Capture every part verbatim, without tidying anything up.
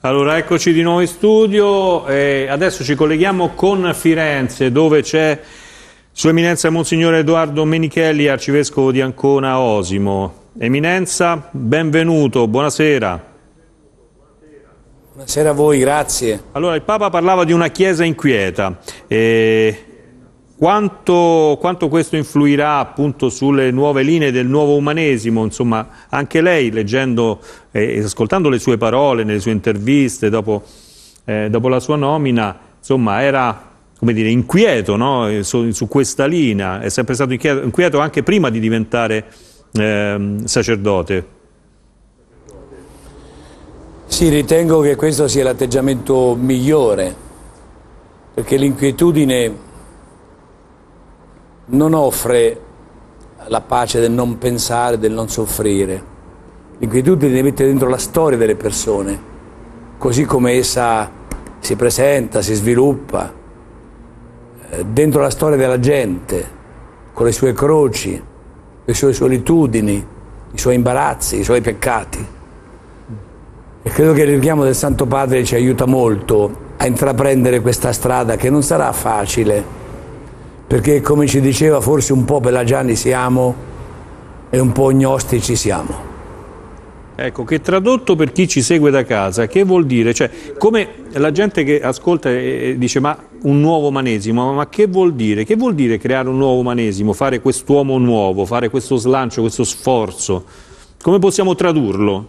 Allora, eccoci di nuovo in studio e adesso ci colleghiamo con Firenze, dove c'è Sua Eminenza Monsignore Edoardo Menichelli, Arcivescovo di Ancona Osimo. Eminenza, benvenuto, buonasera. Buonasera a voi, grazie. Allora, il Papa parlava di una Chiesa inquieta. E quanto, quanto questo influirà appunto sulle nuove linee del nuovo umanesimo? Insomma, anche lei, leggendo e ascoltando le sue parole nelle sue interviste dopo, eh, dopo la sua nomina, insomma, era, come dire, inquieto, no? su, su questa linea. È sempre stato inquieto, inquieto anche prima di diventare eh, sacerdote. Sì, ritengo che questo sia l'atteggiamento migliore, perché l'inquietudine non offre la pace del non pensare, del non soffrire. L'inquietudine deve mettere dentro la storia delle persone, così come essa si presenta, si sviluppa, dentro la storia della gente, con le sue croci, le sue solitudini, i suoi imbarazzi, i suoi peccati. E credo che il richiamo del Santo Padre ci aiuta molto a intraprendere questa strada, che non sarà facile, perché, come ci diceva, forse un po' pelagiani siamo e un po' gnostici siamo. Ecco, che tradotto per chi ci segue da casa, che vuol dire? Cioè, come la gente che ascolta e dice ma un nuovo umanesimo, ma che vuol dire? Che vuol dire creare un nuovo umanesimo, fare quest'uomo nuovo, fare questo slancio, questo sforzo? Come possiamo tradurlo?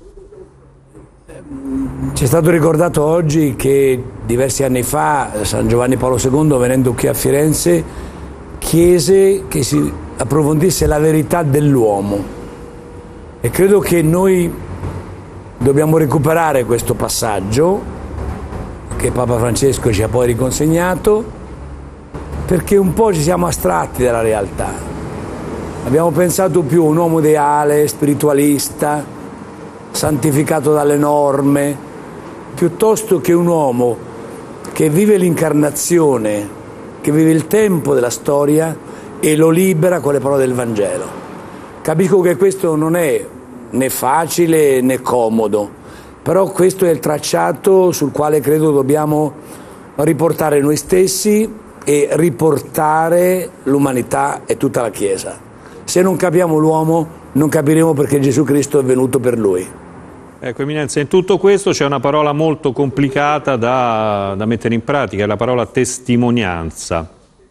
Ci è stato ricordato oggi che diversi anni fa San Giovanni Paolo secondo, venendo qui a Firenze, chiese che si approfondisse la verità dell'uomo, e credo che noi dobbiamo recuperare questo passaggio che Papa Francesco ci ha poi riconsegnato, perché un po' ci siamo astratti dalla realtà. Abbiamo pensato più a un uomo ideale, spiritualista, santificato dalle norme, piuttosto che un uomo che vive l'incarnazione, che vive il tempo della storia e lo libera con le parole del Vangelo. Capisco che questo non è né facile né comodo, però questo è il tracciato sul quale credo dobbiamo riportare noi stessi e riportare l'umanità e tutta la Chiesa. Se non capiamo l'uomo, non capiremo perché Gesù Cristo è venuto per lui. Ecco, Eminenza, in tutto questo c'è una parola molto complicata da, da mettere in pratica, è la parola testimonianza.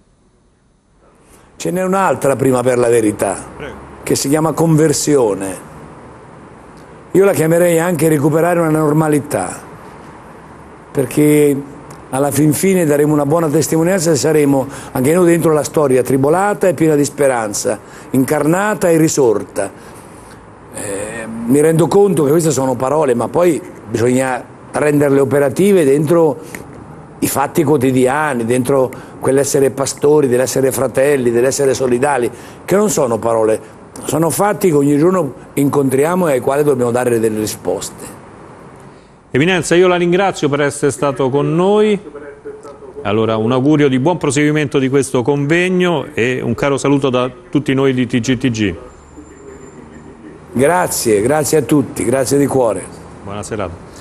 Ce n'è un'altra prima, per la verità, Prego. Che si chiama conversione. Io la chiamerei anche recuperare una normalità, perché alla fin fine daremo una buona testimonianza e saremo anche noi dentro la storia tribolata e piena di speranza, incarnata e risorta. Eh, mi rendo conto che queste sono parole, ma poi bisogna renderle operative dentro i fatti quotidiani, dentro quell'essere pastori, dell'essere fratelli, dell'essere solidali, che non sono parole, sono fatti che ogni giorno incontriamo e ai quali dobbiamo dare delle risposte. Eminenza, io la ringrazio per essere stato con noi. Allora, un augurio di buon proseguimento di questo convegno e un caro saluto da tutti noi di T G T G. Grazie, grazie a tutti, grazie di cuore. Buona serata.